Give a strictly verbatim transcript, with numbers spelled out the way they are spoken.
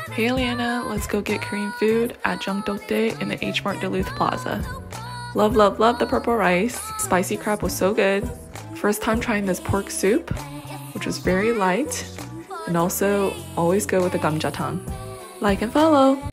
Hey Leanna, let's go get Korean food at Jangdeokdae in the H Mart Duluth Plaza. Love, love, love the purple rice. Spicy crab was so good. First time trying this pork soup, which was very light. And also, always go with the gamjatang. Like and follow!